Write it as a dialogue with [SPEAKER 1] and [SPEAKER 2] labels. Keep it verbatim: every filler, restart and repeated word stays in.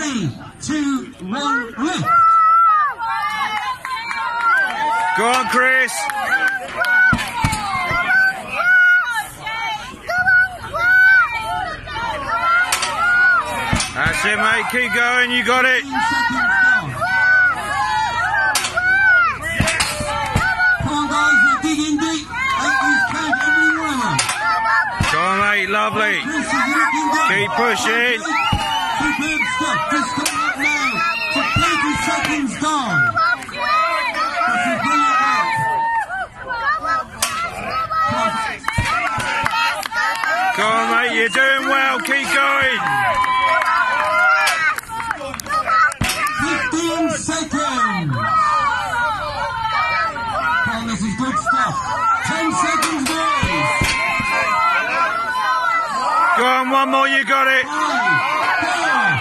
[SPEAKER 1] Three, two, one, lift.
[SPEAKER 2] Go on, Chris. That's it, mate. Keep going. You got it.
[SPEAKER 1] Come on, guys. We're digging deep. Eight is count every one of them.
[SPEAKER 2] Go on, mate. Lovely.
[SPEAKER 1] Chris is looking good.
[SPEAKER 2] Keep pushing.
[SPEAKER 1] Superb stuff. Just coming up now. So thirty seconds gone. This is bring it out.
[SPEAKER 2] Go on, mate. You're doing well. Keep going.
[SPEAKER 1] fifteen seconds. Come on, this is good stuff. ten seconds more.
[SPEAKER 2] Go on, one more. You got it.
[SPEAKER 1] Five, four,